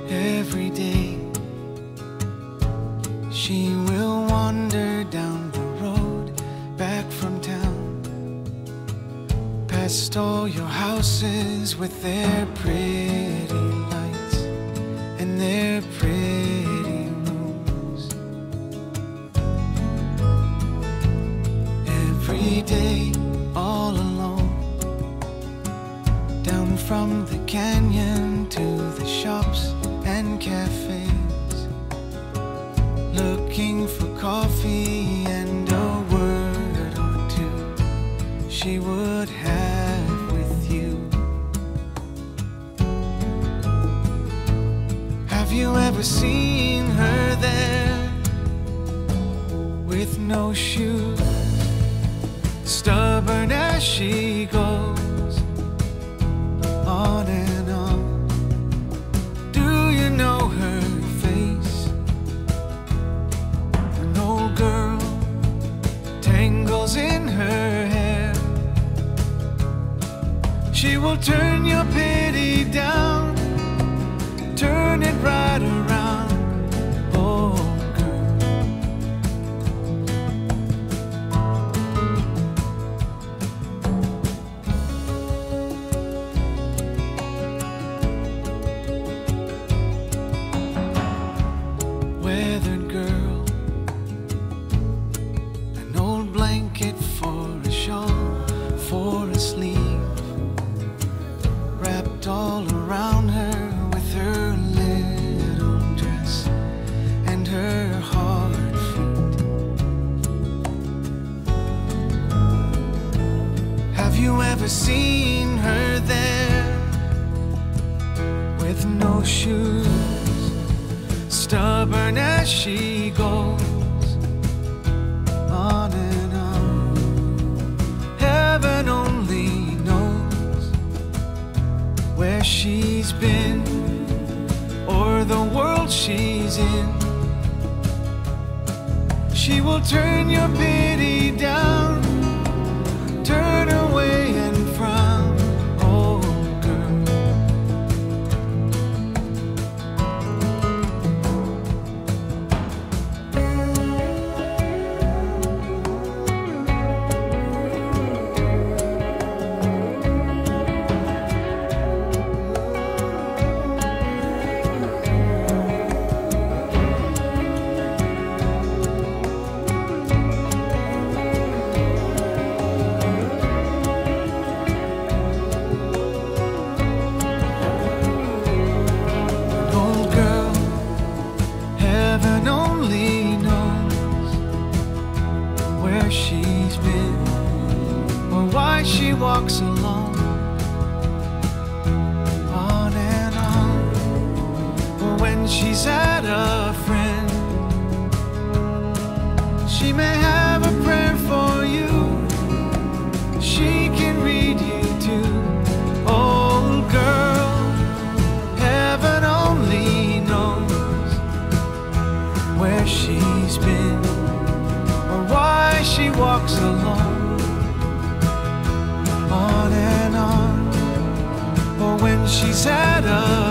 Every day she will wander down the road back from town, past all your houses with their pretty lights and their pretty rooms. Every day all alone, down from the canyon to the shops and cafes, looking for coffee and a word or two she would have with you. Have you ever seen her there with no shoes, stubborn as she goes on and on? Do you know her face? An old girl tangles in her hair. She will turn your pity down, turn it right around. Old girl. Weathered girl, an old blanket for a shawl, for a sleeve, wrapped all around her with her little dress and her hard feet. Have you ever seen her there with no shoes, stubborn as she goes on and on? Heaven only knows where she's been or the world she's in. She will turn your pity down, turn away and frown. Old girl. Heaven only knows where she's been or why she walks alone on and on. Or when she's at a friend, she may have a prayer for you, she can read you too. Old girl, heaven only knows where she's been or why she walks alone on and on. Or when she's at a